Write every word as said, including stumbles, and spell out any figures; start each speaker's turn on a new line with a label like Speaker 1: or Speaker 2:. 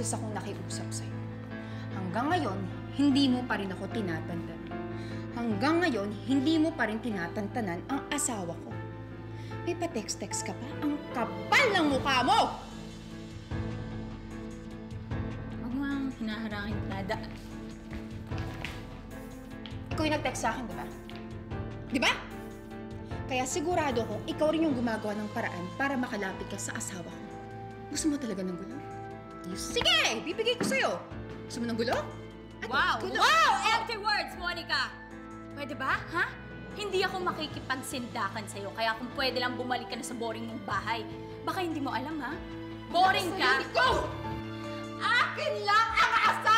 Speaker 1: beses akong nakiusap sa'yo. Hanggang ngayon, hindi mo pa rin ako tinatantanan. Hanggang ngayon, hindi mo pa rin tinatantanan ang asawa ko. May pa-text-text ka pa? Ang kapal ng mukha mo!
Speaker 2: Huwag mo ang hinaharangin nada.
Speaker 1: Ikaw yung nag-text sa akin, di ba? Di ba? Kaya sigurado ko, ikaw rin yung gumagawa ng paraan para makalapit ka sa asawa ko. Gusto mo talaga ng gulo? Sige! Bibigay ko sa'yo! Gusto mo ng gulo? Ano?
Speaker 2: Wow!
Speaker 1: Gulo?
Speaker 2: Wow! Empty words, Monica! Pwede ba, ha? Hindi ako makikipagsindakan sa'yo, kaya kung pwede lang bumalik ka na sa boring mong bahay. Baka hindi mo alam, ha? Boring ka!
Speaker 1: Go! Akin lang ang asawa!